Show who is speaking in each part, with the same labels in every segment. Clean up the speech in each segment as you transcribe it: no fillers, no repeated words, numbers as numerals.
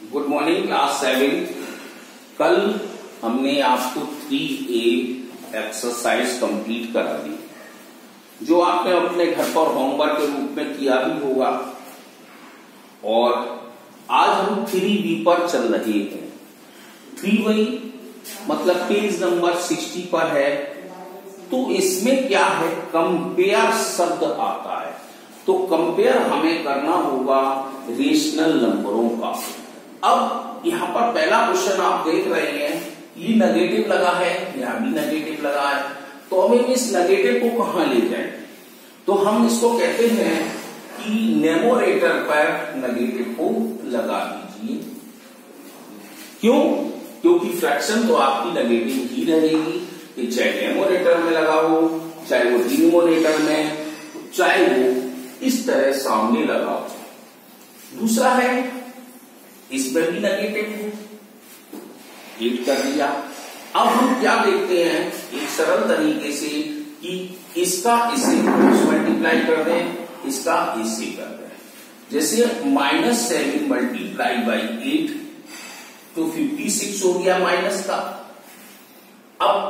Speaker 1: Good morning class 7। कल हमने आपको 3A एक्सरसाइज कंप्लीट करा दी, जो आपने अपने घर पर होमवर्क के रूप में किया भी होगा। और आज हम 3B पर चल रहे हैं। 3B मतलब पेज नंबर 60 पर है। तो इसमें क्या है, कंपेयर शब्द आता है। तो कंपेयर हमें करना होगा रेशनल नंबरों का। अब यहां पर पहला क्वेश्चन आप देख रहे हैं, ये नेगेटिव लगा है, यहां भी नेगेटिव लगा है। तो हमें इस नेगेटिव को कहां ले जाए, तो हम इसको कहते हैं कि न्यूमरेटर पर नेगेटिव को लगा दीजिए। क्यों? क्योंकि फ्रैक्शन तो आपकी नेगेटिव ही रहेगी, कि चाहे न्यूमरेटर में लगा हो, चाहे वो डिनोमिनेटर में, चाहे वो इस तरह सामने लगा हो। दूसरा है, इसमें भी नेगेटिव है, 8 कर दिया। अब हम क्या देखते हैं, एक सरल तरीके से कि इसका इससे मल्टीप्लाई कर दें, इसका इससे कर दें। जैसे -7 मल्टीप्लाई बाई 8 तो 56 हो गया माइनस का। अब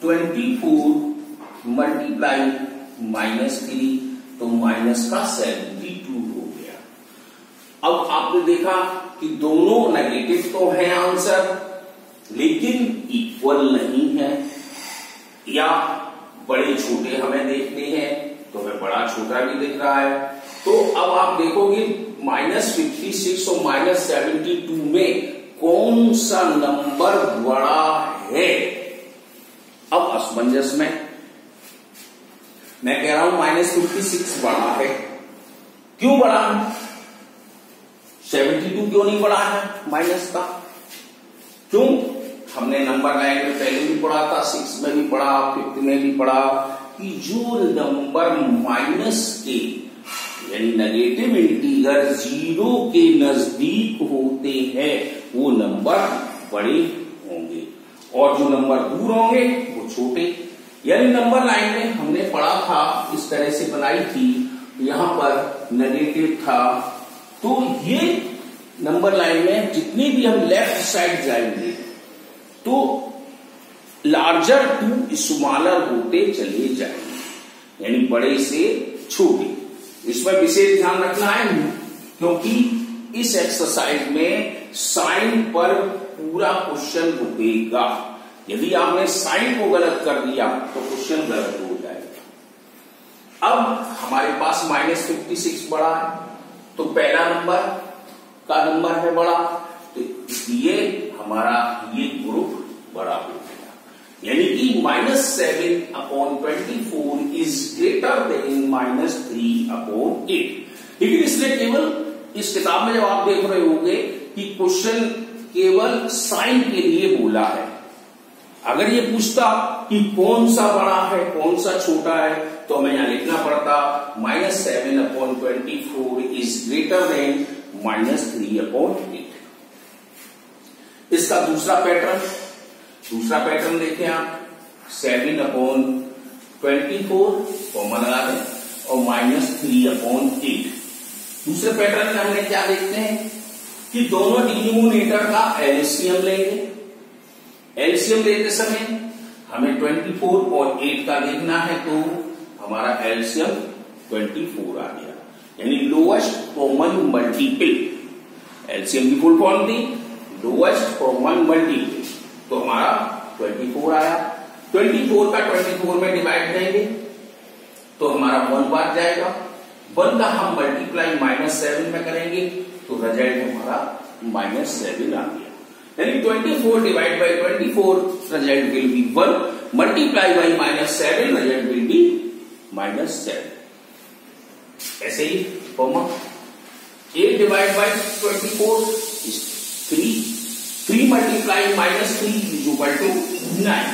Speaker 1: 24 मल्टीप्लाई -3 तो माइनस का 72 हो गया। अब आपने देखा कि दोनों नेगेटिव तो है आंसर, लेकिन इक्वल नहीं है, या बड़े छोटे हमें देखने हैं तो हमें बड़ा छोटा भी दिख रहा है। तो अब आप देखोगे -56 और -72 में कौन सा नंबर बड़ा है। अब असमंजस में मैं कह रहा हूं -56 बड़ा है। क्यों बड़ा है? 72 क्यों नहीं बड़ा है माइनस का? क्यों? हमने नंबर लाइन में पहले भी पढ़ा था, 6 में भी पढ़ा, 5 में भी पढ़ा कि जो नंबर माइनस के यानी नेगेटिव इंटीजर 0 के नजदीक होते हैं वो नंबर बड़े होंगे, और जो नंबर दूर होंगे वो छोटे। यानी नंबर लाइन में हमने पढ़ा था, इस तरह से बनाई थी, यहां पर नेगेटिव था। तो ये नंबर लाइन में जितनी भी हम लेफ्ट साइड जाएंगे तो लार्जर टू स्मॉलर होते चले जाएंगे, यानी बड़े से छोटे। इसमें विशेष ध्यान रखना है, क्योंकि इस एक्सरसाइज में साइन पर पूरा क्वेश्चन रुकेगा। यदि आपने साइन को गलत कर दिया तो क्वेश्चन गलत हो जाएगा। अब हमारे पास -56 बड़ा है, तो पहला नंबर का नंबर है बड़ा, तो इसलिए हमारा ये ग्रुप बड़ा हो गया। यानी कि -7/24 इज ग्रेटर देन -3/8। लेकिन इसलिए केवल इस किताब में जब आप देख रहे होंगे कि क्वेश्चन केवल साइन के लिए बोला है। अगर ये पूछता कि कौन सा बड़ा है कौन सा छोटा है, तो हमें यहां लिखना पड़ता -7/24 इज ग्रेटर देन -3/8। इसका दूसरा पैटर्न देखें आप, 7/24 कॉमन लगा दें और -3/8। दूसरे पैटर्न में हमने क्या देखते हैं कि दोनों डिनोमिनेटर का एलसीएम लेंगे। एलसीएम लेते समय हमें 24 और 8 का देखना है, तो हमारा एलसीएम 24 आ गया, यानी लोएस्ट कॉमन मल्टीपल। एलसीएम की फुल फॉर्म थी लोएस्ट कॉमन मल्टीपल, तो हमारा 24 आया। 24 का 24 में डिवाइड करेंगे तो हमारा 1 बार जाएगा। 1 का हम मल्टीप्लाई -7 में करेंगे तो रिजल्ट हमारा -7 आ गया। यानी 24 divide by 24 result will be 1, multiply by -7 result will be -7। ऐसे ही 8 divide by 24 is 3 multiply -3 is equal to 9।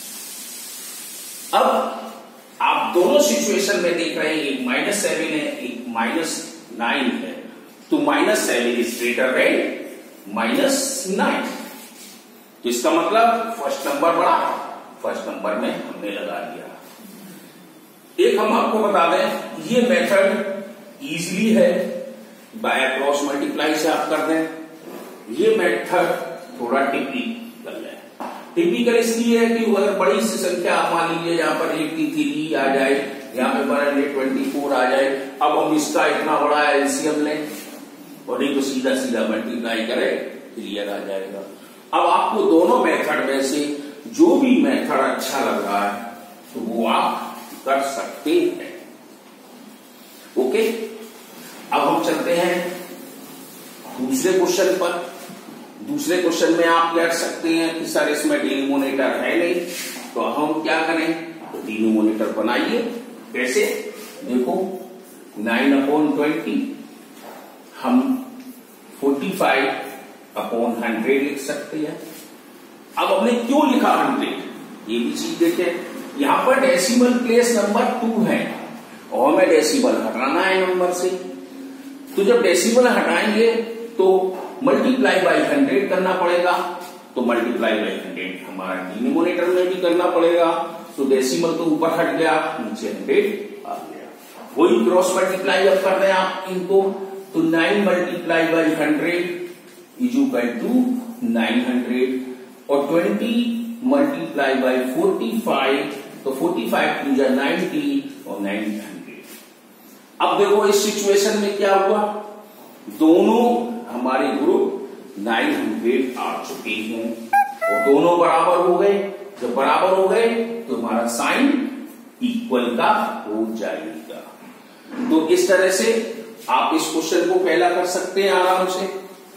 Speaker 1: अब आप दोनों सिचुएशन में देख रहे हैं, एक -7 है, एक -9 है, तो -7 इज ग्रेटर देन -9। तो इसका मतलब फर्स्ट नंबर बड़ा, फर्स्ट नंबर में हमने लगा दिया। एक हम आपको बता दें, ये मेथड इजीली है, बाय क्रॉस मल्टीप्लाई से आप कर दें। ये मेथड थोड़ा टिपिकल है। टिपिकल इसलिए है कि अगर बड़ी सी संख्या आप मान लीजिए यहाँ पर 83 आ जाए, यहाँ पे 124 आ जाए, अब हम इसका इतना बड़ा एलसीएम लें और नहीं तो सीधा सीधा मल्टीप्लाई करें, क्लियर आ जाएगा। अब आपको दोनों मेथड में से जो भी मेथड अच्छा लग रहा है तो वो आप कर सकते हैं। ओके, अब हम चलते हैं दूसरे क्वेश्चन पर। दूसरे क्वेश्चन में आप कह सकते हैं कि सर इसमें डिनोमिनेटर है नहीं, तो हम क्या करें, तो डिनोमिनेटर बनाइए। कैसे, देखो 9/20 हम 45/100 लिख सकते हैं। अब हमने क्यों लिखा 100, ये भी चीज देखें। यहां पर डेसिमल प्लेस नंबर 2 है और हमें डेसिमल हटाना है नंबर से, तो जब डेसिमल हटाएंगे तो मल्टीप्लाई बाई 100 करना पड़ेगा, तो मल्टीप्लाई बाई 100 हमारा डिनोमिनेटर में भी करना पड़ेगा। तो डेसिमल तो ऊपर हट गया, नीचे 100 आ गया। वही क्रॉस मल्टीप्लाई अब कर रहे हैं आप इनको, तो 9 multiply by 100 is equal to 900 और 20 मल्टीप्लाई बाई 45, तो 45 टू जा 90 और 900। अब देखो इस सिचुएशन में क्या हुआ, दोनों हमारे ग्रुप 900 आ चुके हैं और दोनों बराबर हो गए। जब बराबर हो गए तो हमारा साइन इक्वल का हो जाएगा। तो इस तरह से आप इस क्वेश्चन को पहला कर सकते हैं आराम से।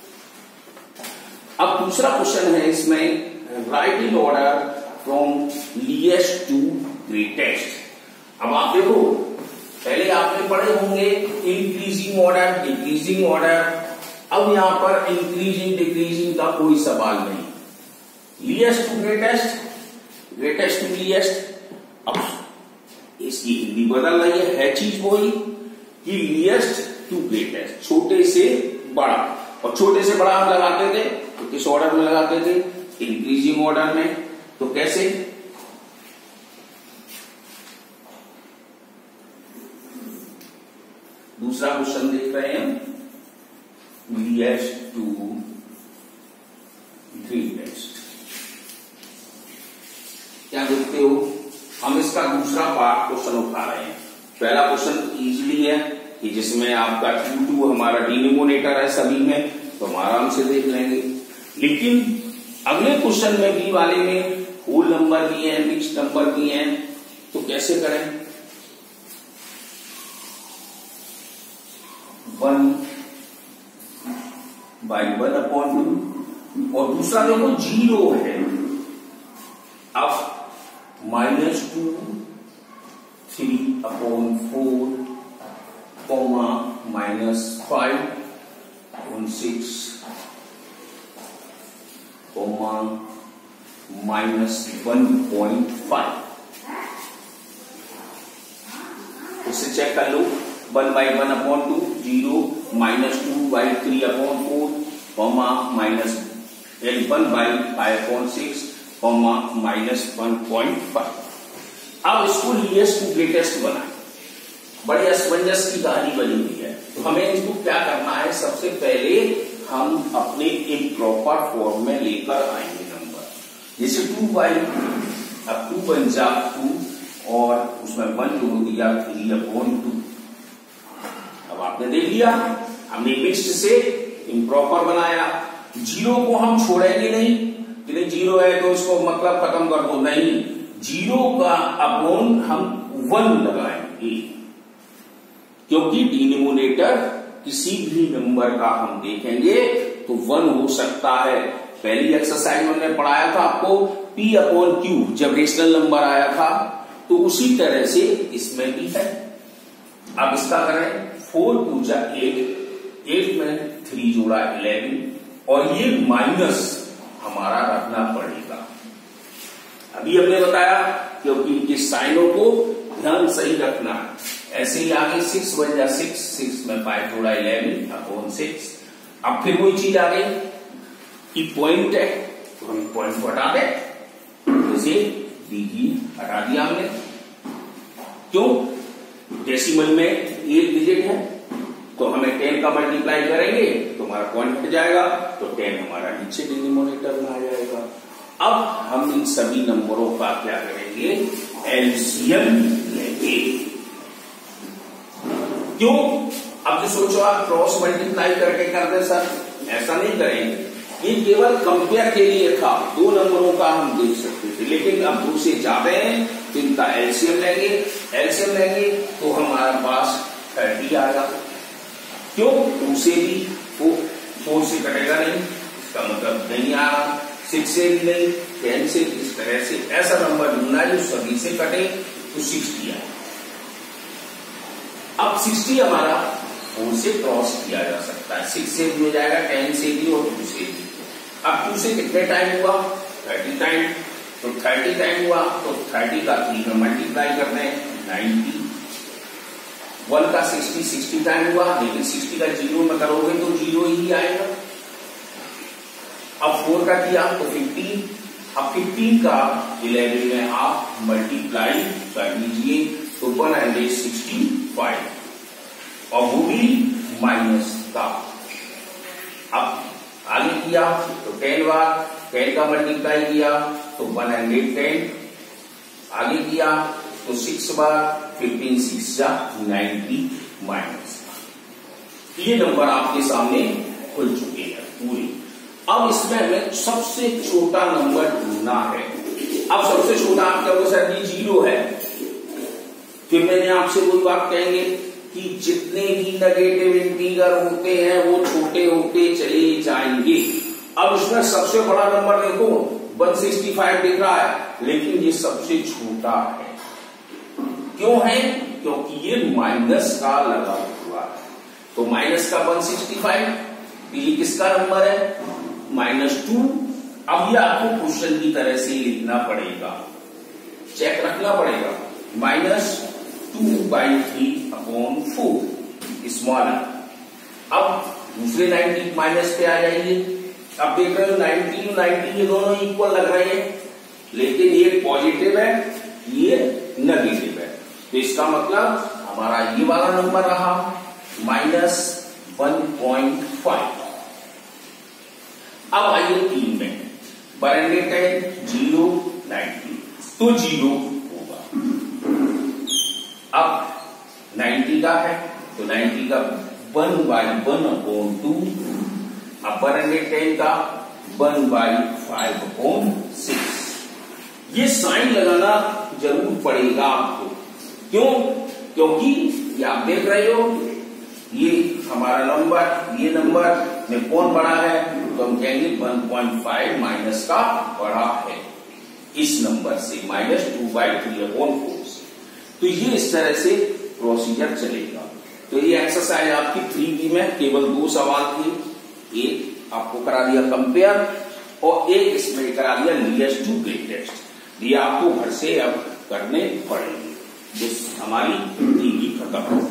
Speaker 1: अब दूसरा क्वेश्चन है इसमें, write in order from least to greatest. अब आप देखो, पहले आपने पढ़े होंगे इंक्रीजिंग ऑर्डर, डिक्रीजिंग ऑर्डर। अब यहां पर इंक्रीजिंग डिक्रीजिंग का कोई सवाल नहीं। Least to greatest, greatest to least. अब इसकी हिंदी बदल रही है चीज वही कि लीस्ट टू ग्रेटेस्ट, छोटे से बड़ा। और छोटे से बड़ा हम लगाते थे तो किस ऑर्डर में लगाते थे, इंक्रीजिंग ऑर्डर में। तो कैसे, दूसरा क्वेश्चन देख रहे हैं, लीस्ट टू ग्रेटेस्ट। क्या देखते हो, हम इसका दूसरा पार्ट क्वेश्चन उठा रहे हैं। पहला क्वेश्चन इजीली है कि जिसमें आपका Q2 हमारा डिनोमिनेटर है सभी में, तो हम आराम से देख लेंगे। लेकिन अगले क्वेश्चन में बी वाले में होल नंबर भी है, मिक्स्ड नंबर भी है, तो कैसे करें। 1/1/2 और दूसरा देखो 0 है। अब -2 3/4 -5/6 -1.5। इससे चेक कर लो, 1/1/2 0 -2/3/4 -1/5/6 -1.5। अब इसको लीस्ट टू ग्रेटेस्ट बनाए, बड़ी असमंजस की कहानी बनी हुई है। तो हमें इसको क्या करना है, सबसे पहले हम अपने इम्प्रॉपर फॉर्म में लेकर आएंगे नंबर। जैसे 2/, अब 2 बन जा 2 और उसमें 1 जोड़ दिया 3/2। अब आपने देख लिया, हमने मिक्स्ड से इम्प्रॉपर बनाया। 0 को हम छोड़ेंगे नहीं कि नहीं 0 है तो इसको मतलब खत्म कर दो, नहीं, 0 का अपॉन हम 1 लगाएंगे, क्योंकि डिनोमिनेटर किसी भी नंबर का हम देखेंगे तो 1 हो सकता है। पहली एक्सरसाइज में हमने पढ़ाया था आपको P/Q, जब रेशनल नंबर आया था, तो उसी तरह से इसमें भी है। अब इसका करें, 4 2 जा 8, 8 में 3 जोड़ा 11 और ये माइनस हमारा रखना पड़ेगा। अभी हमने बताया क्योंकि इनके साइनों को ध्यान सही रखना। ऐसे ही आगे 6 बन जा 6, 6 में 5 जोड़ा 11/6। अब फिर वही चीज आ गई कि पॉइंट है तो हम पॉइंट को हटा दें, जैसे डी हटा दिया हमने। क्यों, डेसिमल में 1 डिजिट है तो हमें 10 का मल्टीप्लाई करेंगे तो हमारा पॉइंट हट जाएगा तो 10 हमारा नीचे डिनोमिनेटर में आ जाएगा। अब हम इन सभी नंबरों का क्या करेंगे, एलसीएम लेंगे। क्यों? अब जो सोचो आप क्रॉस मल्टीप्लाई करके कर दे सर, ऐसा नहीं करेंगे, ये केवल कंपेयर के लिए था, दो नंबरों का हम देख सकते थे, लेकिन अब दो से ज्यादा हैं तो इनका एलसीएम लेंगे। एलसीएम लेंगे तो हमारे पास 30 आएगा। क्यों? 2 से भी 4 से कटेगा नहीं, इसका मतलब नहीं आ रहा, 6 से भी नहीं, 10 से, इस तरह से ऐसा नंबर ढूंढना जो सभी से कटे तो 60 आए। अब 60 हमारा 4 से क्रॉस किया जा सकता है, 6 से भी हो जाएगा, 10 से भी और 2 से भी। अब 2 से कितने टाइम हुआ, 30 टाइम, तो 30 टाइम हुआ तो 30 का 3 में मल्टीप्लाई करना है 90, 1 का 60 टाइम हुआ, लेकिन 60 का 0 में करोगे तो 0 ही आएगा। अब 4 का किया तो 15, अब 15 का 11 में आप मल्टीप्लाई कर लीजिए तो 165, और वो भी माइनस का। अब आगे किया तो 10 बार 10 का मल्टीप्लाई किया तो 110, आगे किया तो 6 बार 15 6 90 माइनस। ये नंबर आपके सामने खुल चुके हैं पूरे। अब इसमें हमें सबसे छोटा नंबर ढूंढना है। अब सबसे छोटा आप कहोगे सर जी 0 है, फिर मैंने आपसे कोई बात कहेंगे कि जितने भी नेगेटिव इंटीजर होते हैं वो छोटे होते चले जाएंगे। अब इसमें सबसे बड़ा नंबर देखो 165 दिख रहा है, लेकिन ये सबसे छोटा है। क्यों है? क्योंकि ये माइनस का लगा हुआ है, तो माइनस का 165, ये किसका नंबर है, -2। अब ये आपको क्वेश्चन की तरह से लिखना पड़ेगा, चेक रखना पड़ेगा, -2/3/4 स्मॉल। अब दूसरे 90 माइनस पे आ जाइए। अब देख रहे हो 90 90 ये दोनों इक्वल लग रहे हैं, लेकिन ये पॉजिटिव है, ये नेगेटिव है, तो इसका मतलब हमारा ये वाला नंबर रहा -1.5। अब आइए 3 में 110 0 90 तो 0 होगा। अब 90 का है तो 90 का 1/1/2, अब 110 का 1/5/6। ये साइन लगाना जरूर पड़ेगा आपको। क्यों? क्योंकि ये आप देख रहे हो ये हमारा नंबर, ये नंबर में कौन बड़ा है, तो हम कहेंगे 1.5 माइनस का बड़ा है इस नंबर से, -2/3/4 से। तो ये इस तरह से प्रोसीजर चलेगा। तो ये एक्सरसाइज आपकी 3B में केवल 2 सवाल थे, एक आपको करा दिया कंपेयर और एक इसमें करा दिया नियरेस्ट टू ग्रेटेस्ट। ये आपको घर से अब करने पड़ेंगे, जिस हमारी 3B खत्म हो।